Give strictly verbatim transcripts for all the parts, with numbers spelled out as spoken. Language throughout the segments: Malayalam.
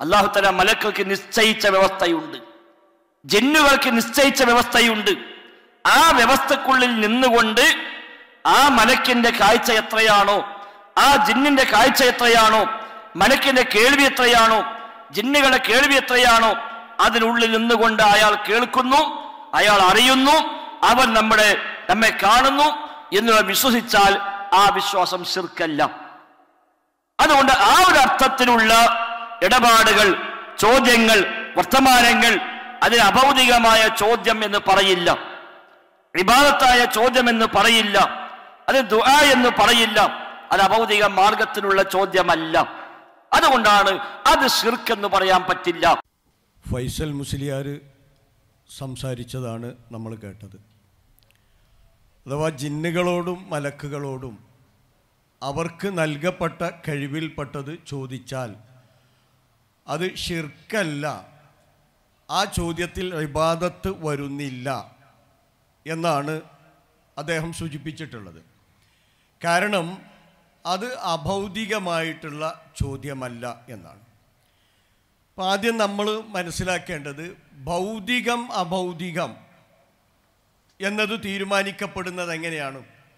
അല്ലാഹു തആല മലക്കുകൾക്ക് നിശ്ചയിച്ച വ്യവസ്ഥയുണ്ട്, ജിന്നുകൾക്ക് നിശ്ചയിച്ച വ്യവസ്ഥയുണ്ട്. ആ വ്യവസ്ഥക്കുള്ളിൽ നിന്നുകൊണ്ട് ആ മലക്കിന്റെ കാഴ്ച എത്രയാണോ, ആ ജിന്നിന്റെ കാഴ്ച എത്രയാണോ, മലക്കിന്റെ കേൾവി എത്രയാണോ, ജിന്നുകളുടെ കേൾവി എത്രയാണോ, അതിനുള്ളിൽ നിന്നുകൊണ്ട് അയാൾ കേൾക്കുന്നു, അയാൾ അറിയുന്നു, അവൻ നമ്മുടെ നമ്മെ കാണുന്നു എന്ന് വിശ്വസിച്ചാൽ ആ വിശ്വാസം ശിർക്കല്ല. അതുകൊണ്ട് ആ ഒരു അർത്ഥത്തിലുള്ള ഇടപാടുകൾ, ചോദ്യങ്ങൾ, വർത്തമാനങ്ങൾ അതിന് അഭൗതികമായ ചോദ്യം എന്ന് പറയില്ല, ഇബാദത്തായ ചോദ്യം എന്ന് പറയില്ല, അത് ദുആ എന്ന് പറയില്ല, അത് അഭൗതിക മാർഗത്തിലുള്ള ചോദ്യമല്ല. അതുകൊണ്ടാണ് അത് ശിർക്ക് എന്ന് പറയാൻ പറ്റില്ല. ഫൈസൽ മുസ്ലിയാർ സംസാരിച്ചതാണ് നമ്മൾ കേട്ടത്. അഥവാ ജിന്നുകളോടും മലക്കുകളോടും അവർക്ക് നൽകപ്പെട്ട കഴിവിൽപ്പെട്ടത് ചോദിച്ചാൽ അത് ശിർക്കല്ല, ആ ചോദ്യത്തിൽ ഇബാദത്ത് വരുന്നില്ല എന്നാണ് അദ്ദേഹം സൂചിപ്പിച്ചിട്ടുള്ളത്. കാരണം അത് അഭൗതികമായിട്ടുള്ള ചോദ്യമല്ല എന്നാണ്. അപ്പം ആദ്യം നമ്മൾ മനസ്സിലാക്കേണ്ടത് ഭൗതികം അഭൗതികം എന്നത് തീരുമാനിക്കപ്പെടുന്നത് എങ്ങനെയാണ്?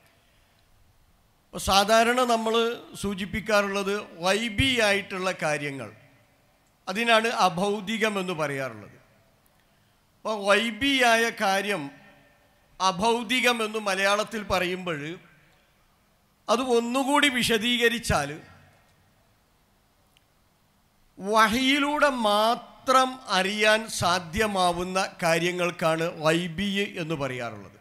സാധാരണ നമ്മൾ സൂചിപ്പിക്കാറുള്ളത് വൈബി ആയിട്ടുള്ള കാര്യങ്ങൾ, അതിനാണ് അഭൗതികം എന്ന് പറയാറുള്ളത്. അപ്പോൾ വൈബിയായ കാര്യം അഭൗതികം എന്ന് മലയാളത്തിൽ പറയുമ്പോൾ അത് ഒന്നുകൂടി വിശദീകരിച്ചാൽ വഹിയിലൂടെ മാത്രം അറിയാൻ സാധ്യമാവുന്ന കാര്യങ്ങൾക്കാണ് വൈബി എന്ന് പറയാറുള്ളത്.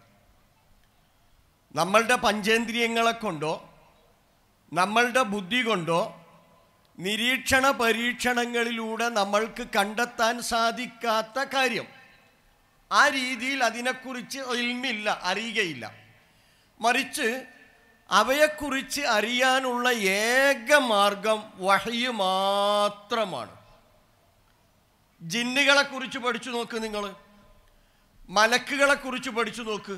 നമ്മളുടെ പഞ്ചേന്ദ്രിയങ്ങളെ കൊണ്ടോ നമ്മളുടെ ബുദ്ധി കൊണ്ടോ നിരീക്ഷണ പരീക്ഷണങ്ങളിലൂടെ നമ്മൾക്ക് കണ്ടെത്താൻ സാധിക്കാത്ത കാര്യം, ആ രീതിയിൽ അതിനെക്കുറിച്ച് ഇൽമില്ല, അറിയുകയില്ല. മറിച്ച് അവയെക്കുറിച്ച് അറിയാനുള്ള ഏക മാർഗം വഹ്യ് മാത്രമാണ്. ജിന്നുകളെക്കുറിച്ച് പഠിച്ചു നോക്ക്, നിങ്ങൾ മലക്കുകളെക്കുറിച്ച് പഠിച്ചു നോക്ക്,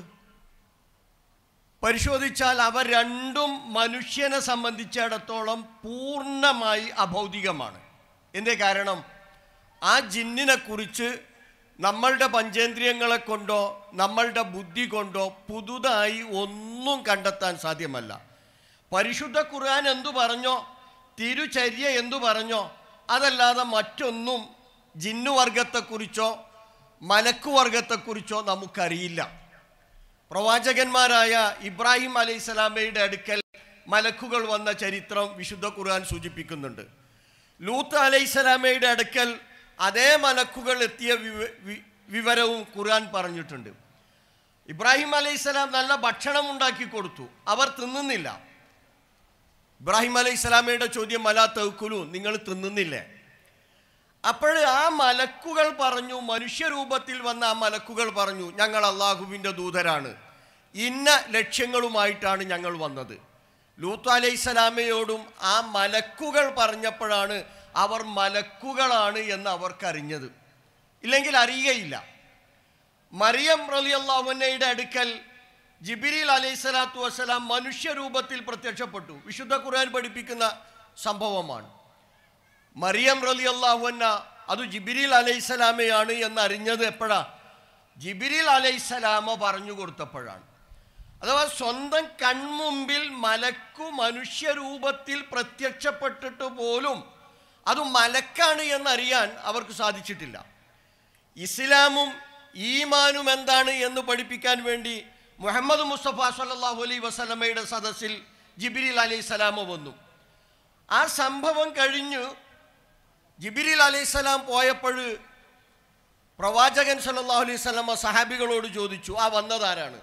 പരിശോധിച്ചാൽ അവ രണ്ടും മനുഷ്യനെ സംബന്ധിച്ചിടത്തോളം പൂർണ്ണമായി അഭൗതികമാണ്. എന്തേ കാരണം? ആ ജിന്നിനെ കുറിച്ച് നമ്മളുടെ പഞ്ചേന്ദ്രിയങ്ങളെ കൊണ്ടോ നമ്മളുടെ ബുദ്ധി കൊണ്ടോ പുതുതായി ഒന്നും കണ്ടെത്താൻ സാധ്യമല്ല. പരിശുദ്ധ ഖുർആൻ എന്തു പറഞ്ഞോ, തിരുചര്യ എന്തു പറഞ്ഞോ, അതല്ലാതെ മറ്റൊന്നും ജിന്നുവർഗത്തെക്കുറിച്ചോ മലക്കുവർഗത്തെക്കുറിച്ചോ നമുക്കറിയില്ല. പ്രവാചകന്മാരായ ഇബ്രാഹിം അലൈഹിസ്സലാമയുടെ അടുക്കൽ മലക്കുകൾ വന്ന ചരിത്രം വിശുദ്ധ ഖുർആൻ സൂചിപ്പിക്കുന്നുണ്ട്. ലൂത്ത് അലൈഹിസ്സലാമയുടെ അടുക്കൽ അതേ മലക്കുകൾ എത്തിയ വിവരവും ഖുർആൻ പറഞ്ഞിട്ടുണ്ട്. ഇബ്രാഹിം അലൈഹിസ്സലാം നല്ല ഭക്ഷണം ഉണ്ടാക്കി കൊടുത്തു, അവർ തിന്നുന്നില്ല. ഇബ്രാഹിം അലൈഹിസ്സലാമയുടെ ചോദ്യം, മലാ തഅ്കുലൂ, നിങ്ങൾ തിന്നുന്നില്ലേ? അപ്പോൾ ആ മലക്കുകൾ പറഞ്ഞു, മനുഷ്യരൂപത്തിൽ വന്ന ആ മലക്കുകൾ പറഞ്ഞു, ഞങ്ങൾ അള്ളാഹുവിൻ്റെ ദൂതരാണ്, ഇന്ന ലക്ഷ്യങ്ങളുമായിട്ടാണ് ഞങ്ങൾ വന്നത്. ലൂത്ത് അലൈഹിസ്സലാമയോടും ആ മലക്കുകൾ പറഞ്ഞപ്പോഴാണ് അവർ മലക്കുകളാണ് എന്ന് അവർക്കറിഞ്ഞത്, ഇല്ലെങ്കിൽ അറിയുകയില്ല. മറിയം റളിയല്ലാഹു അൻഹയുടെ അടുക്കൽ ജിബ്രീൽ അലൈഹിസ്സലാത്തു വസ്സലാം മനുഷ്യരൂപത്തിൽ പ്രത്യക്ഷപ്പെട്ടു. വിശുദ്ധ ഖുർആൻ പഠിപ്പിക്കുന്ന സംഭവമാണ്. മറിയം റളിയല്ലാഹു അൻഹ അത് ജിബ്രീൽ അലൈഹിസ്സലാമയാണ് എന്നറിഞ്ഞത് എപ്പോഴാ? ജിബ്രീൽ അലൈഹിസ്സലാമ പറഞ്ഞു കൊടുത്തപ്പോഴാണ്. അഥവാ സ്വന്തം കൺമുമ്പിൽ മലക്കു മനുഷ്യരൂപത്തിൽ പ്രത്യക്ഷപ്പെട്ടിട്ട് പോലും അത് മലക്കാണ് എന്നറിയാൻ അവർക്ക് സാധിച്ചിട്ടില്ല. ഇസ്ലാമും ഈമാനും എന്താണ് എന്ന് പഠിപ്പിക്കാൻ വേണ്ടി മുഹമ്മദ് മുസ്തഫ സല്ലല്ലാഹു അലൈഹി വസല്ലമയുടെ സദസ്സിൽ ജിബ്രീൽ അലൈഹിസ്സലാമ വന്നു. ആ സംഭവം കഴിഞ്ഞു ജിബ്രീൽ അലൈഹിസ്സലാം പോയപ്പോൾ പ്രവാചകൻ സല്ലല്ലാഹു അലൈഹി വസല്ലമ സഹാബികളോട് ചോദിച്ചു, ആ വന്നതാരാണ്?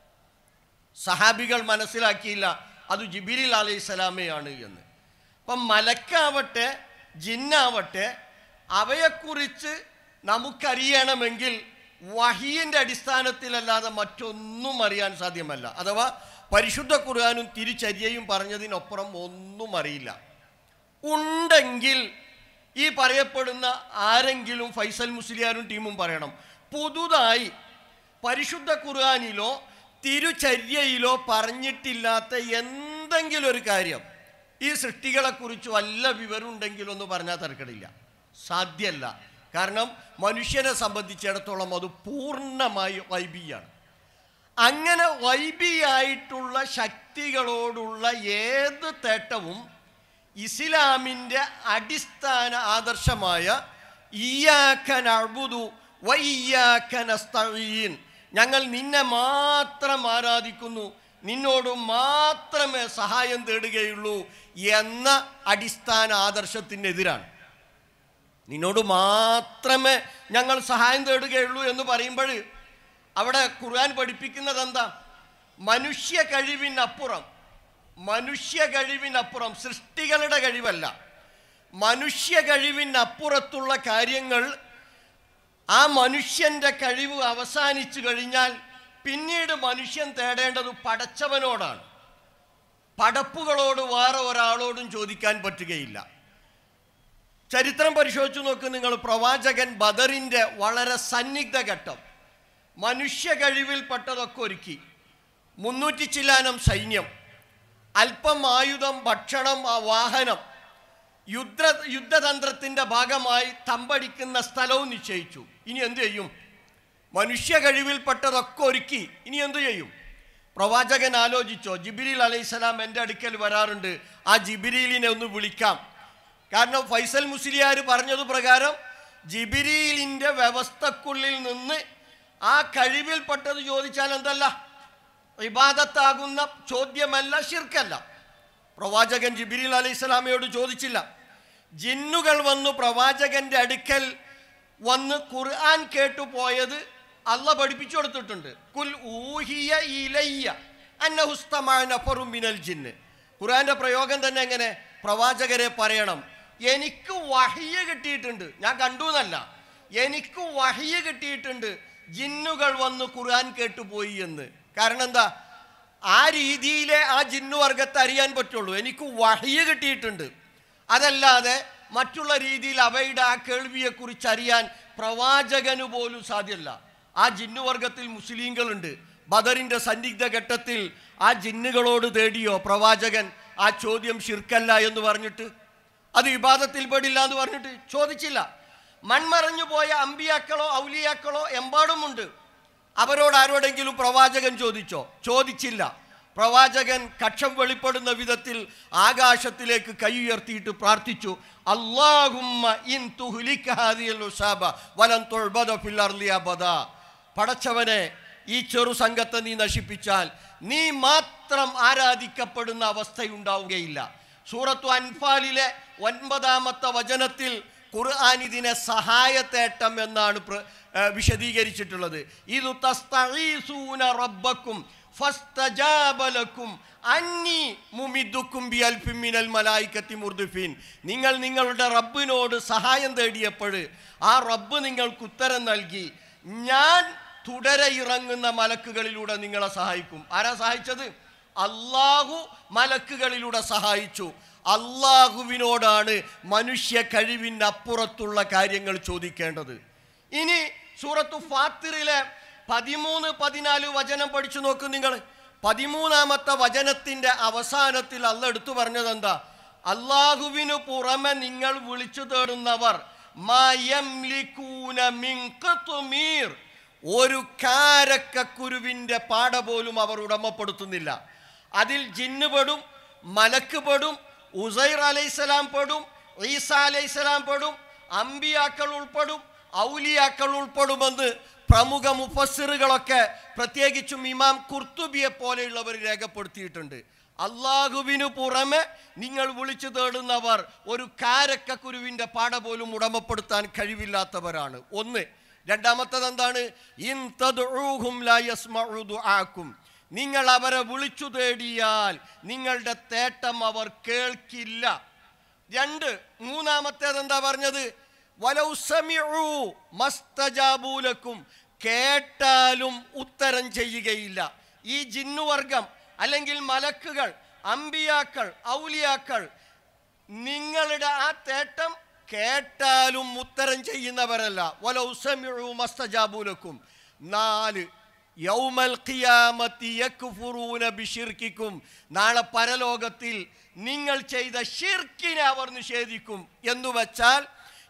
സഹാബികൾ മനസ്സിലാക്കിയില്ല അത് ജിബ്രീൽ അലൈഹിസ്സലാമയാണ് എന്ന്. അപ്പം മലക്കാവട്ടെ ജിന്നാവട്ടെ അവയെക്കുറിച്ച് നമുക്കറിയണമെങ്കിൽ വഹിയിൻ്റെ അടിസ്ഥാനത്തിലല്ലാതെ മറ്റൊന്നും അറിയാൻ സാധ്യമല്ല. അഥവാ പരിശുദ്ധ ഖുർആനും തിരുചര്യയും പറഞ്ഞതിനപ്പുറം ഒന്നും അറിയില്ല. ഉണ്ടെങ്കിൽ ഈ പറയപ്പെടുന്ന ആരെങ്കിലും ഫൈസൽ മുസ്ലിയാരും ടീമും പറയണം, പുതുതായി പരിശുദ്ധ ഖുർആനിലോ തിരുചര്യയിലോ പറഞ്ഞിട്ടില്ലാത്ത എന്തെങ്കിലും ഒരു കാര്യം ഈ സൃഷ്ടികളെക്കുറിച്ച് വല്ല വിവരം ഉണ്ടെങ്കിലൊന്ന് പറഞ്ഞാൽ തരക്കടില്ല. സാധ്യമല്ല. കാരണം മനുഷ്യനെ സംബന്ധിച്ചിടത്തോളം അത് പൂർണ്ണമായി വൈബിയാണ്. അങ്ങനെ വൈബിയായിട്ടുള്ള ശക്തികളോടുള്ള ഏത് തേട്ടവും ഇസ്ലാമിൻ്റെ അടിസ്ഥാന ആദർശമായ ഇയ്യാക നഅ്ബുദു വ ഇയ്യാക നസ്തഈൻ, ഞങ്ങൾ നിന്നെ മാത്രം ആരാധിക്കുന്നു, നിന്നോട് മാത്രമേ സഹായം തേടുകയുള്ളൂ എന്ന അടിസ്ഥാന ആദർശത്തിനെതിരാണ്. നിന്നോട് മാത്രമേ ഞങ്ങൾ സഹായം തേടുകയുള്ളൂ എന്ന് പറയുമ്പോൾ അവിടെ ഖുർആൻ പഠിപ്പിക്കുന്നത് എന്താ? മനുഷ്യ കഴിവിനപ്പുറം, മനുഷ്യ കഴിവിനപ്പുറം, സൃഷ്ടികളുടെ കഴിവല്ല, മനുഷ്യ കഴിവിനപ്പുറത്തുള്ള കാര്യങ്ങൾ, ആ മനുഷ്യൻ്റെ കഴിവ് അവസാനിച്ചു കഴിഞ്ഞാൽ പിന്നീട് മനുഷ്യൻ തേടേണ്ടത് പടച്ചവനോടാണ്. പടപ്പുകളോട് വേറെ ഒരാളോടും ചോദിക്കാൻ പറ്റുകയില്ല. ചരിത്രം പരിശോധിച്ചു നോക്ക് നിങ്ങൾ. പ്രവാചകൻ ബദറിൻ്റെ വളരെ സന്നിഗ്ധ ഘട്ടം മനുഷ്യ കഴിവിൽപ്പെട്ടതൊക്കെ ഒരുക്കി. മുന്നൂറ്റി ചില്ലാനം സൈന്യം, അല്പം ആയുധം, ഭക്ഷണം, വാഹനം, യുദ്ധ യുദ്ധതന്ത്രത്തിൻ്റെ ഭാഗമായി തമ്പടിക്കുന്ന സ്ഥലവും നിശ്ചയിച്ചു. ഇനി എന്തു ചെയ്യും? മനുഷ്യ കഴിവിൽപ്പെട്ടതൊക്കെ ഒരുക്കി, ഇനി എന്തു ചെയ്യും? പ്രവാചകൻ ആലോചിച്ചോ? ജിബ്രീൽ അലൈഹിസ്സലാം എൻ്റെ അടുക്കൽ വരാറുണ്ട്, ആ ജിബ്രീലിനെ ഒന്ന് വിളിക്കാം. കാരണം ഫൈസൽ മുസ്ലിയാർ പറഞ്ഞത് പ്രകാരം ജിബ്രീലിൻ്റെ വ്യവസ്ഥക്കുള്ളിൽ നിന്ന് ആ കഴിവിൽപ്പെട്ടത് ചോദിച്ചാൽ എന്തല്ല? ഇബാദത്താകുന്ന ചോദ്യമല്ല, ശിർക്കല്ല. പ്രവാചകൻ ജിബ്രീൽ അലൈഹിസ്സലാമയോട് ചോദിച്ചില്ല. ജിന്നുകൾ വന്നു പ്രവാചകന്റെ അടുക്കൽ വന്ന് ഖുർആൻ കേട്ടുപോയത് അള്ള പഠിപ്പിച്ചു കൊടുത്തിട്ടുണ്ട്. കുൽ ഊഹിയ ഇലയ്യ അന്നഹു ഇസ്തമഅ നഫറും മിനൽ ജിന്ന്. ഖുർആന്റെ പ്രയോഗം തന്നെ എങ്ങനെ? പ്രവാചകരെ പറയണം, എനിക്ക് വഹ്യ് കിട്ടിയിട്ടുണ്ട്, ഞാൻ കണ്ടു എന്നല്ല, എനിക്ക് വഹ്യ് കിട്ടിയിട്ടുണ്ട്, ജിന്നുകൾ വന്ന് ഖുർആൻ കേട്ടുപോയി എന്ന്. കാരണം എന്താ? ആ രീതിയിലെ ആ ജിന്നു വർഗത്തെ അറിയാൻ പറ്റുള്ളൂ. എനിക്ക് വഹ്യ് കിട്ടിയിട്ടുണ്ട്, അതല്ലാതെ മറ്റുള്ള രീതിയിൽ അവയുടെ ആ കേൾവിയെക്കുറിച്ച് അറിയാൻ പ്രവാചകന് പോലും സാധ്യമല്ല. ആ ജിന്നുവർഗത്തിൽ മുസ്ലിങ്ങളുണ്ട്. ബദറിൻ്റെ സന്നിഗ്ധ ഘട്ടത്തിൽ ആ ജിന്നുകളോട് തേടിയോ പ്രവാചകൻ ആ ചോദ്യം ശിർക്കല്ല എന്ന് പറഞ്ഞിട്ട്? അത് ഇബാദത്തിൽ പെടില്ല എന്ന് പറഞ്ഞിട്ട് ചോദിച്ചില്ല. മൺമറഞ്ഞു പോയ അമ്പിയാക്കളോ ഔലിയാക്കളോ എമ്പാടുമുണ്ട്. അവരോട് ആരോടെങ്കിലും പ്രവാചകൻ ചോദിച്ചോ? ചോദിച്ചില്ല. പ്രവാചകൻ കക്ഷം വെളിപ്പെടുന്ന വിധത്തിൽ ആകാശത്തിലേക്ക് കൈ ഉയർത്തിയിട്ട് പ്രാർത്ഥിച്ചു, അല്ലാഹുമ്മ ഇൻ തുഹ്ലിക ഹാദിഹിൽ ഉസാബ വലൻ തുഅബദ ഫിൽ അർളി അബദാ. പടച്ചവനെ, ഈ ചെറു സംഘത്തെ നീ നശിപ്പിച്ചാൽ നീ മാത്രം ആരാധിക്കപ്പെടുന്ന അവസ്ഥയുണ്ടാവുകയില്ല. സൂറത്തു അൻഫാലിലെ ഒൻപതാമത്തെ വചനത്തിൽ ഖുർആൻ ഇതിനെ സഹായത്തേട്ടം എന്നാണ് വിശദീകരിച്ചിട്ടുള്ളത്. ഇദു തസ്തഈസൂന റബ്ബക്കും ഫസ്തജാബ ലക്കും അന്നി മുമിദ്ദുക്കും ബിഅൽഫിൻ മിനൽ മലായികത്തി മുർദിഫീൻ. നിങ്ങൾ നിങ്ങളുടെ റബ്ബിനോട് സഹായം തേടിയപ്പോൾ ആ റബ്ബ് നിങ്ങൾക്ക് ഉത്തരം നൽകി, ഞാൻ തുടരെ ഇറങ്ങുന്ന മലക്കുകളിലൂടെ നിങ്ങളെ സഹായിക്കും. ആരാ സഹായിച്ചത്? അള്ളാഹു മലക്കുകളിലൂടെ സഹായിച്ചു. അള്ളാഹുവിനോടാണ് മനുഷ്യ കഴിവിനപ്പുറത്തുള്ള കാര്യങ്ങൾ ചോദിക്കേണ്ടത്. ഇനി സൂറത്തു ഫാത്തിറിലെ പതിമൂന്ന് പതിനാല് വചനം പഠിച്ചു നോക്കൂ നിങ്ങൾ. പതിമൂന്നാമത്തെ വചനത്തിൻ്റെ അവസാനത്തിൽ അള്ള എടുത്തു പറഞ്ഞത് എന്താ? അള്ളാഹുവിനു പുറമെ നിങ്ങൾ വിളിച്ചു തേടുന്നവർ ഒരു കാരക്കുരുവിൻ്റെ പാട പോലും അവർ ഉടമപ്പെടുത്തുന്നില്ല. അതിൽ ജിന്ന് പെടും, മലക്ക് പെടും, ഉസൈർ അലൈഹിസ്സലാം പെടും, ഈസ അലൈഹിസ്സലാം പെടും, അമ്പിയാക്കൾ ഉൾപ്പെടും, ഔലിയാക്കൾ ഉൾപ്പെടുമെന്ന് പ്രമുഖ മുഫസ്സിറുകളൊക്കെ പ്രത്യേകിച്ചും ഇമാം ഖുർത്തുബിയെ പോലെയുള്ളവർ രേഖപ്പെടുത്തിയിട്ടുണ്ട്. അള്ളാഹുവിനു പുറമെ നിങ്ങൾ വിളിച്ചു തേടുന്നവർ ഒരു കാരക്കുരുവിൻ്റെ പാട പോലും ഉടമപ്പെടുത്താൻ കഴിവില്ലാത്തവരാണ്. ഒന്ന്. രണ്ടാമത്തത് എന്താണ്? ഇൻ തദ്ഉഹും ലാ യസ്മഉ ദുആക്കും. നിങ്ങൾ അവരെ വിളിച്ചു തേടിയാൽ നിങ്ങളുടെ തേട്ടം അവർ കേൾക്കില്ല. രണ്ട്. മൂന്നാമത്തേത് എന്താ പറഞ്ഞത്? വലൗ സമിഉ മസ്തജാബു ലക്കും. കേട്ടാലും ഉത്തരം ചെയ്യുകയില്ല. ഈ ജിന്നുവർഗം അല്ലെങ്കിൽ മലക്കുകൾ, അമ്പിയാക്കൾ, ഔലിയാക്കൾ നിങ്ങളുടെ ആ തേട്ടം കേട്ടാലും ഉത്തരം ചെയ്യുന്നവരല്ല. വലൗ സമിഉ മസ്തജാബു ലക്കും. നാല്. യൗമൽ ഖിയാമത്തി യക്ഫുറൂന ബിശിർക്കിക്കും. നാളെ പരലോകത്തിൽ നിങ്ങൾ ചെയ്ത ഷിർക്കിനെ അവർ നിഷേധിക്കും. എന്ന് വച്ചാൽ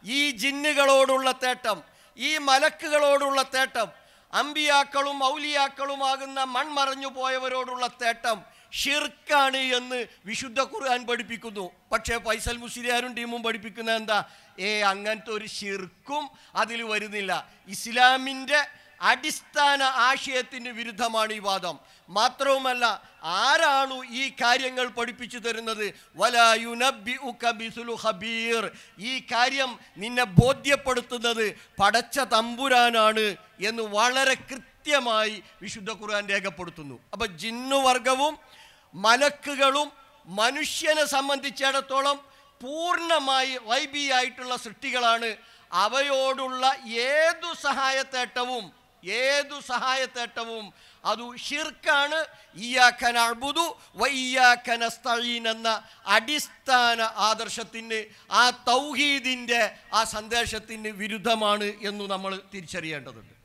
ഈ ജിന്നുകളോടുള്ള തേട്ടം, ഈ മലക്കുകളോടുള്ള തേട്ടം, അമ്പിയാക്കളും ഔലിയാക്കളുമാകുന്ന മൺമറഞ്ഞു പോയവരോടുള്ള തേട്ടം ഷിർക്കാണ് എന്ന് വിശുദ്ധ ഖുർആൻ പഠിപ്പിക്കുന്നു. പക്ഷേ ഫൈസൽ മുസ്ലിയാരും ടീമും പഠിപ്പിക്കുന്ന എന്താ? ഏ അങ്ങനത്തെ ഒരു ഷിർക്കും അതിൽ വരുന്നില്ല. ഇസ്ലാമിൻ്റെ അടിസ്ഥാന ആശയത്തിന് വിരുദ്ധമാണ് ഈ വാദം. മാത്രവുമല്ല, ആരാണ് ഈ കാര്യങ്ങൾ പഠിപ്പിച്ചു തരുന്നത്? വലാ യുനബ്ബിഉക ബിസ്ലു ഖബീർ. ഈ കാര്യം നിന്നെ ബോധ്യപ്പെടുത്തുന്നത് പടച്ച തമ്പുരാനാണ് എന്ന് വളരെ കൃത്യമായി വിശുദ്ധ ഖുർആൻ രേഖപ്പെടുത്തുന്നു. അപ്പം ജിന്നുവർഗവും മലക്കുകളും മനുഷ്യനെ സംബന്ധിച്ചിടത്തോളം പൂർണ്ണമായി ഗൈബിയായിട്ടുള്ള സൃഷ്ടികളാണ്. അവയോടുള്ള ഏതു സഹായത്തേട്ടവും ഏതു സഹായത്തേട്ടവും അത് ഷിർക്കാണ്. ഇയ്യാക നഅ്ബുദു വ ഇയ്യാക നസ്തഈൻ എന്ന അടിസ്ഥാന ആദർശത്തിന്, ആ തൗഹീദിൻ്റെ ആ സന്ദേശത്തിന് വിരുദ്ധമാണ് എന്ന് നമ്മൾ തിരിച്ചറിയേണ്ടതുണ്ട്.